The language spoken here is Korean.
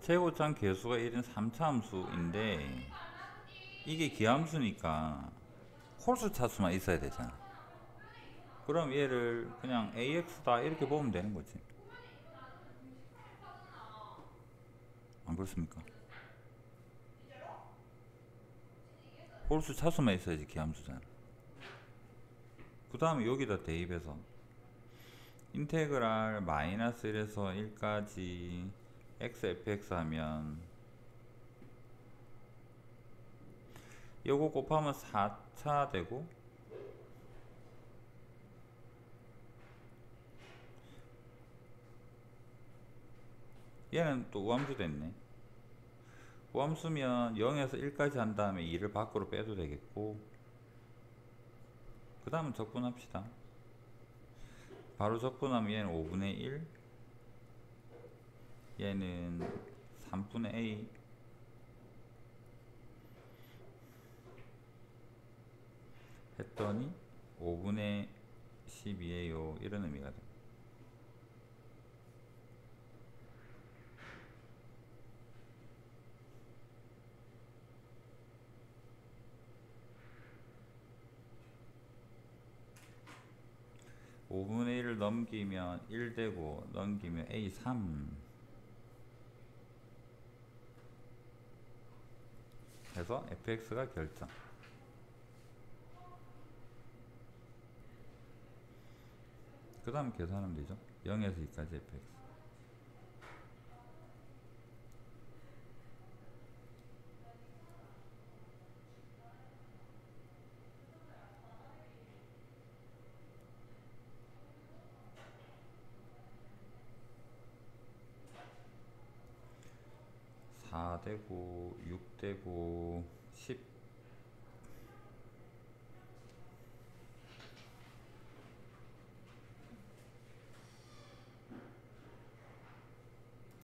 최고점 개수가 1인 3차함수인데 이게 기함수니까 홀수 차수만 있어야 되잖아. 그럼 얘를 그냥 AX다 이렇게 보면 되는 거지. 안 그렇습니까? 홀수 차수만 있어야지 기함수잖아. 그 다음에 여기다 대입해서 인테그랄 마이너스 1에서 1까지 x fx 하면 요거 곱하면 4차 되고 얘는 또 우함수 됐네. 우함수면 0에서 1까지 한 다음에 2를 밖으로 빼도 되겠고, 그 다음은 적분합시다. 바로 적분하면 얘는 5분의 1, 얘는 3분의 a, 했더니 5분의 12에요 이런 의미가 돼. 오 5분의 1을 넘기면 1 되고 넘기면 a3 해서 fx가 결정. 그 다음 계산하면 되죠. 0에서 2까지 fx. 사 되고 6 되고 10